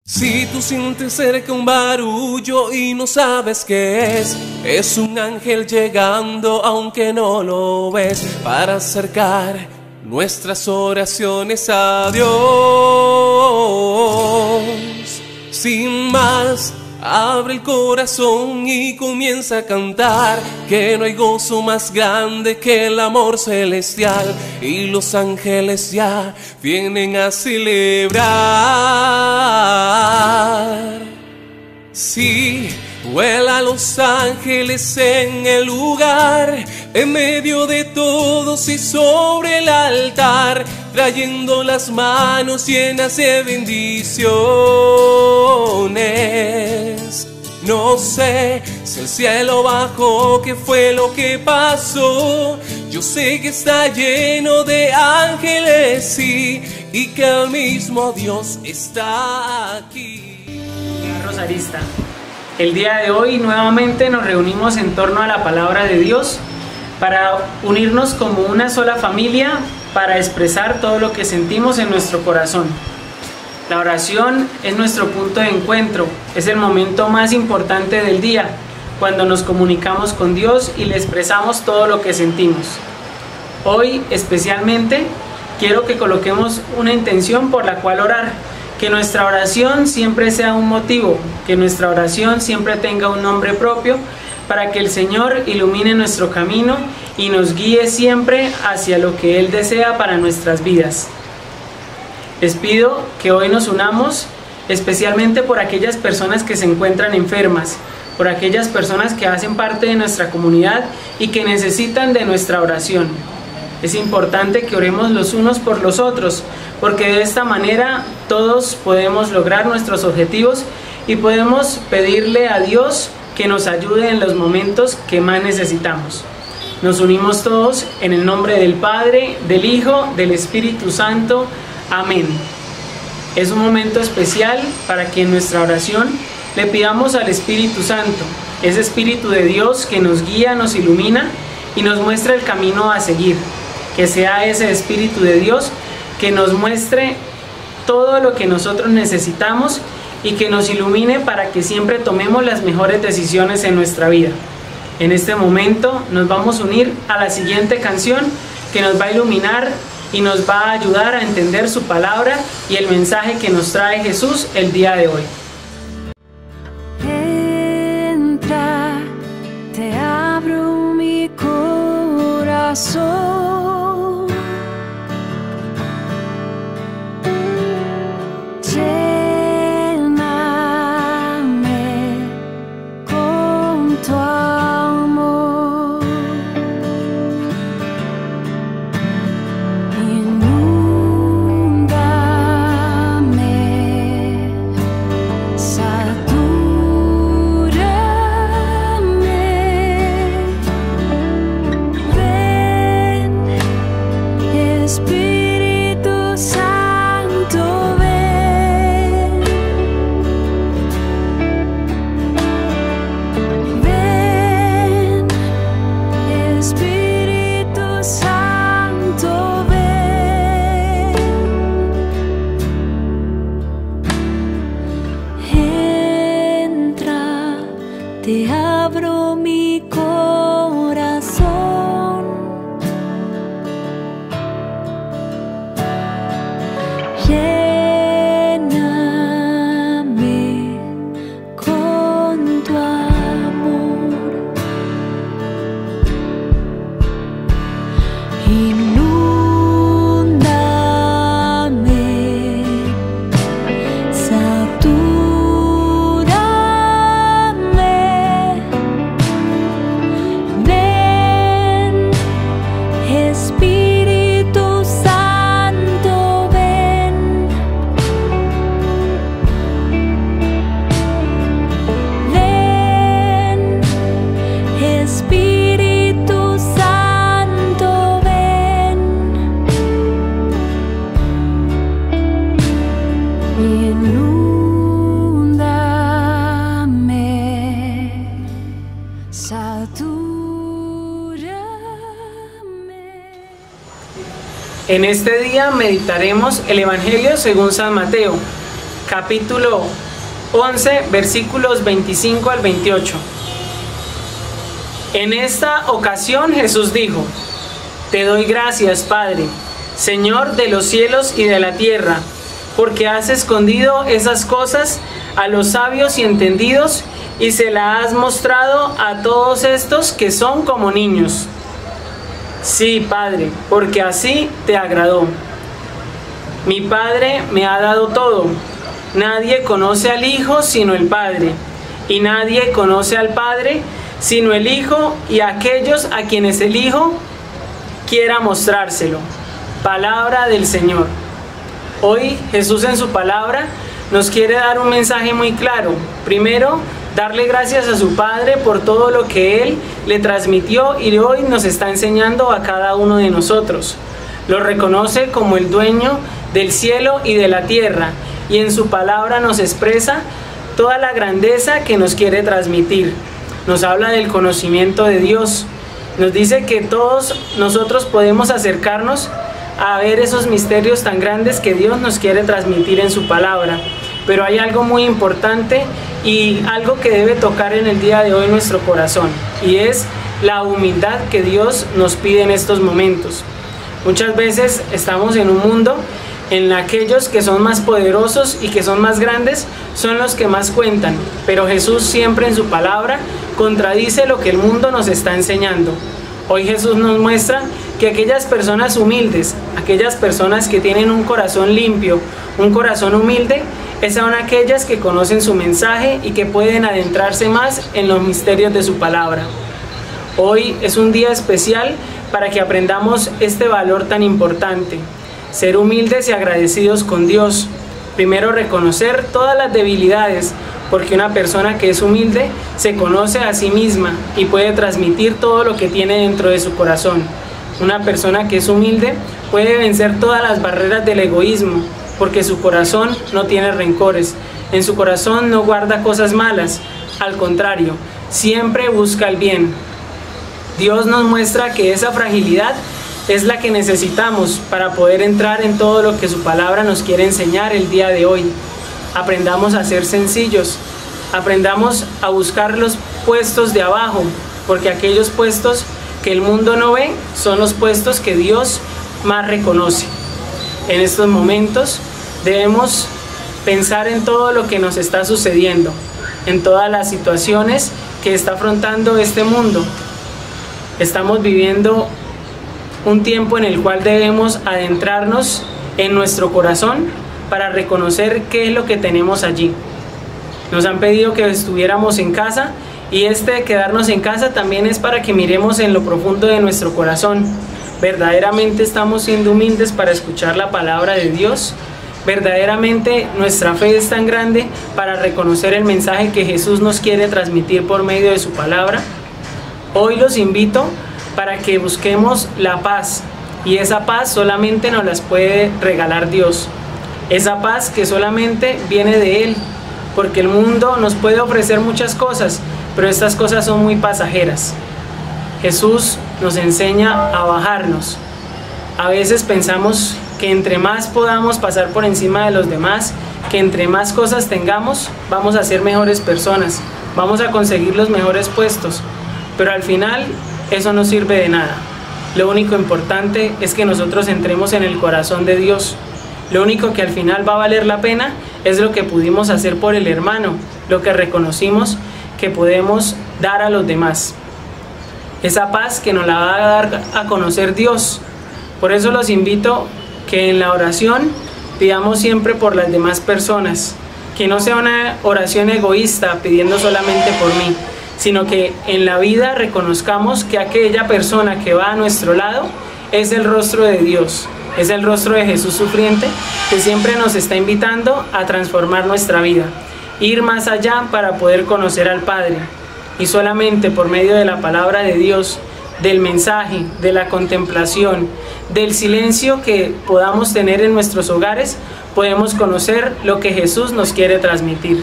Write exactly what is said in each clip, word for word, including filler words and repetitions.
Si tú sientes cerca un barullo y no sabes qué es, es un ángel llegando aunque no lo ves, para acercar nuestras oraciones a Dios. Sin más, abre el corazón y comienza a cantar, que no hay gozo más grande que el amor celestial, y los ángeles ya vienen a celebrar. Sí, vuela los ángeles en el lugar, en medio de todos y sobre el altar, trayendo las manos llenas de bendiciones. No sé si el cielo bajó, qué fue lo que pasó. Yo sé que está lleno de ángeles, sí, y que el mismo Dios está aquí. Rosarista, el día de hoy nuevamente nos reunimos en torno a la palabra de Dios para unirnos como una sola familia, para expresar todo lo que sentimos en nuestro corazón. La oración es nuestro punto de encuentro, es el momento más importante del día, cuando nos comunicamos con Dios y le expresamos todo lo que sentimos. Hoy especialmente quiero que coloquemos una intención por la cual orar, que nuestra oración siempre sea un motivo, que nuestra oración siempre tenga un nombre propio, para que el Señor ilumine nuestro camino y nos guíe siempre hacia lo que Él desea para nuestras vidas. Les pido que hoy nos unamos especialmente por aquellas personas que se encuentran enfermas, por aquellas personas que hacen parte de nuestra comunidad y que necesitan de nuestra oración. Es importante que oremos los unos por los otros, porque de esta manera todos podemos lograr nuestros objetivos y podemos pedirle a Dios que nos ayude en los momentos que más necesitamos. Nos unimos todos en el nombre del Padre, del Hijo, del Espíritu Santo. Amén. Es un momento especial para que en nuestra oración le pidamos al Espíritu Santo, ese Espíritu de Dios que nos guía, nos ilumina y nos muestra el camino a seguir. Que sea ese Espíritu de Dios que nos muestre todo lo que nosotros necesitamos y que nos ilumine para que siempre tomemos las mejores decisiones en nuestra vida. En este momento nos vamos a unir a la siguiente canción que nos va a iluminar y nos va a ayudar a entender su palabra y el mensaje que nos trae Jesús el día de hoy. Entra, te abro mi corazón. Te abro mi corazón, lléname con tu amor, inúndame, satúrame. En este día meditaremos el Evangelio según San Mateo, capítulo once, versículos veinticinco al veintiocho. En esta ocasión Jesús dijo: Te doy gracias, Padre, Señor de los cielos y de la tierra, porque has escondido esas cosas a los sabios y entendidos y se las has mostrado a todos estos que son como niños. Sí, Padre, porque así te agradó. Mi Padre me ha dado todo. Nadie conoce al Hijo sino el Padre, y nadie conoce al Padre sino el Hijo y aquellos a quienes el Hijo quiera mostrárselo. Palabra del Señor. Hoy Jesús en su palabra nos quiere dar un mensaje muy claro. Primero, darle gracias a su Padre por todo lo que Él le transmitió y hoy nos está enseñando a cada uno de nosotros. Lo reconoce como el dueño del cielo y de la tierra y en su palabra nos expresa toda la grandeza que nos quiere transmitir. Nos habla del conocimiento de Dios. Nos dice que todos nosotros podemos acercarnos a ver esos misterios tan grandes que Dios nos quiere transmitir en su palabra. Pero hay algo muy importante y algo que debe tocar en el día de hoy nuestro corazón, y es la humildad que Dios nos pide en estos momentos. Muchas veces estamos en un mundo en aquellos que son más poderosos y que son más grandes son los que más cuentan, pero Jesús siempre en su palabra contradice lo que el mundo nos está enseñando. Hoy Jesús nos muestra que aquellas personas humildes, aquellas personas que tienen un corazón limpio, un corazón humilde, esas son aquellas que conocen su mensaje y que pueden adentrarse más en los misterios de su palabra. Hoy es un día especial para que aprendamos este valor tan importante. Ser humildes y agradecidos con Dios. Primero, reconocer todas las debilidades, porque una persona que es humilde se conoce a sí misma y puede transmitir todo lo que tiene dentro de su corazón. Una persona que es humilde puede vencer todas las barreras del egoísmo, porque su corazón no tiene rencores, en su corazón no guarda cosas malas, al contrario, siempre busca el bien. Dios nos muestra que esa fragilidad es la que necesitamos para poder entrar en todo lo que su palabra nos quiere enseñar el día de hoy. Aprendamos a ser sencillos, aprendamos a buscar los puestos de abajo, porque aquellos puestos que el mundo no ve son los puestos que Dios más reconoce. En estos momentos debemos pensar en todo lo que nos está sucediendo, en todas las situaciones que está afrontando este mundo. Estamos viviendo un tiempo en el cual debemos adentrarnos en nuestro corazón para reconocer qué es lo que tenemos allí. Nos han pedido que estuviéramos en casa y este quedarnos en casa también es para que miremos en lo profundo de nuestro corazón. ¿Verdaderamente estamos siendo humildes para escuchar la palabra de Dios? ¿Verdaderamente nuestra fe es tan grande para reconocer el mensaje que Jesús nos quiere transmitir por medio de su palabra? Hoy los invito para que busquemos la paz, y esa paz solamente nos las puede regalar Dios. Esa paz que solamente viene de Él, porque el mundo nos puede ofrecer muchas cosas, pero estas cosas son muy pasajeras. Jesús nos enseña a bajarnos. A veces pensamos que entre más podamos pasar por encima de los demás, que entre más cosas tengamos, vamos a ser mejores personas, vamos a conseguir los mejores puestos, pero al final eso no sirve de nada. Lo único importante es que nosotros entremos en el corazón de Dios. Lo único que al final va a valer la pena es lo que pudimos hacer por el hermano, lo que reconocimos que podemos dar a los demás. Esa paz que nos la va a dar a conocer Dios. Por eso los invito que en la oración pidamos siempre por las demás personas, que no sea una oración egoísta pidiendo solamente por mí, sino que en la vida reconozcamos que aquella persona que va a nuestro lado es el rostro de Dios, es el rostro de Jesús sufriente, que siempre nos está invitando a transformar nuestra vida, ir más allá para poder conocer al Padre. Y solamente por medio de la palabra de Dios, del mensaje, de la contemplación, del silencio que podamos tener en nuestros hogares, podemos conocer lo que Jesús nos quiere transmitir.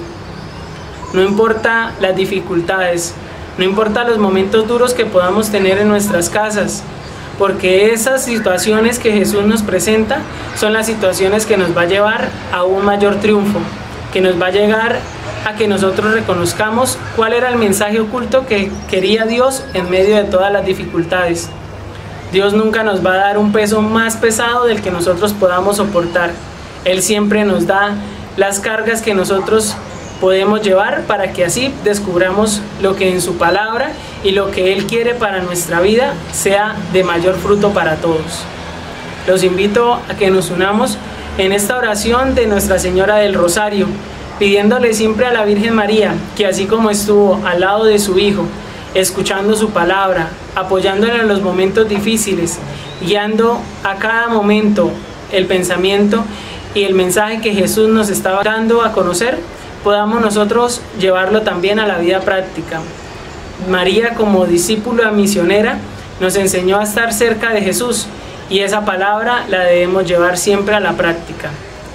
No importa las dificultades, no importa los momentos duros que podamos tener en nuestras casas, porque esas situaciones que Jesús nos presenta son las situaciones que nos va a llevar a un mayor triunfo. que nos va a llegar a que nosotros reconozcamos cuál era el mensaje oculto que quería Dios en medio de todas las dificultades. Dios nunca nos va a dar un peso más pesado del que nosotros podamos soportar. Él siempre nos da las cargas que nosotros podemos llevar para que así descubramos lo que en su palabra y lo que Él quiere para nuestra vida sea de mayor fruto para todos. Los invito a que nos unamos en esta oración de Nuestra Señora del Rosario, pidiéndole siempre a la Virgen María que así como estuvo al lado de su Hijo, escuchando su palabra, apoyándole en los momentos difíciles, guiando a cada momento el pensamiento y el mensaje que Jesús nos estaba dando a conocer, podamos nosotros llevarlo también a la vida práctica. María, como discípula misionera, nos enseñó a estar cerca de Jesús y esa palabra la debemos llevar siempre a la práctica.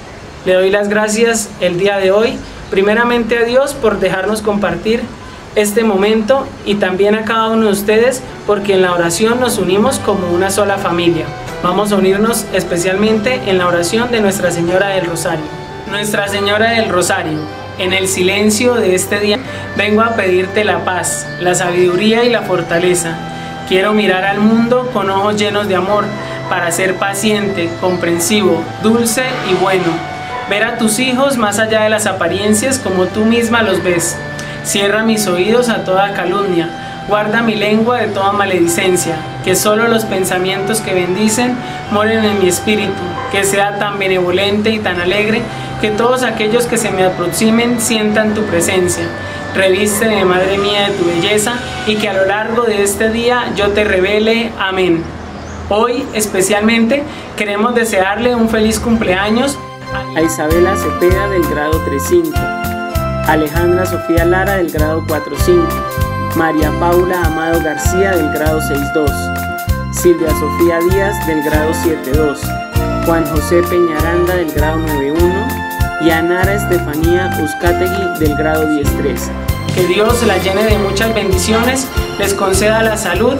Le doy las gracias el día de hoy, primeramente a Dios por dejarnos compartir este momento y también a cada uno de ustedes porque en la oración nos unimos como una sola familia. Vamos a unirnos especialmente en la oración de Nuestra Señora del Rosario. Nuestra Señora del Rosario, en el silencio de este día vengo a pedirte la paz, la sabiduría y la fortaleza. Quiero mirar al mundo con ojos llenos de amor para ser paciente, comprensivo, dulce y bueno. Ver a tus hijos más allá de las apariencias como tú misma los ves. Cierra mis oídos a toda calumnia, guarda mi lengua de toda maledicencia, que solo los pensamientos que bendicen moren en mi espíritu, que sea tan benevolente y tan alegre, que todos aquellos que se me aproximen sientan tu presencia. Revísteme, Madre mía, de tu belleza, y que a lo largo de este día yo te revele. Amén. Hoy especialmente queremos desearle un feliz cumpleaños a Isabela Cepeda del grado tres cinco, Alejandra Sofía Lara del grado cuatro cinco, María Paula Amado García del grado seis dos, Silvia Sofía Díaz del grado siete dos, Juan José Peñaranda del grado nueve uno y Anara Estefanía Uzcategui del grado diez tres. Que Dios la llene de muchas bendiciones, les conceda la salud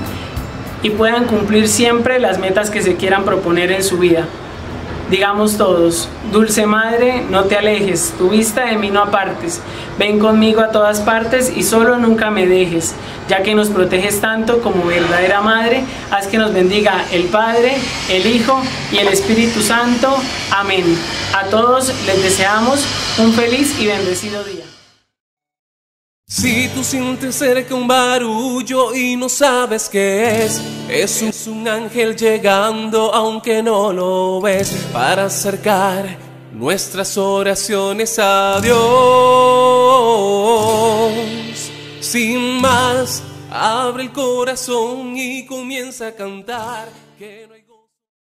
y puedan cumplir siempre las metas que se quieran proponer en su vida. Digamos todos: Dulce Madre, no te alejes, tu vista de mí no apartes. Ven conmigo a todas partes y solo nunca me dejes. Ya que nos proteges tanto como verdadera Madre, haz que nos bendiga el Padre, el Hijo y el Espíritu Santo. Amén. A todos les deseamos un feliz y bendecido día. Si tú sientes cerca un barullo y no sabes qué es, es un, es un ángel llegando aunque no lo ves, para acercar nuestras oraciones a Dios. Sin más, abre el corazón y comienza a cantar. Que no hay...